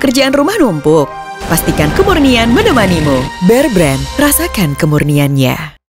pekerjaan rumah numpuk? Pastikan kemurnian menemanimu. Bear Brand, rasakan kemurniannya.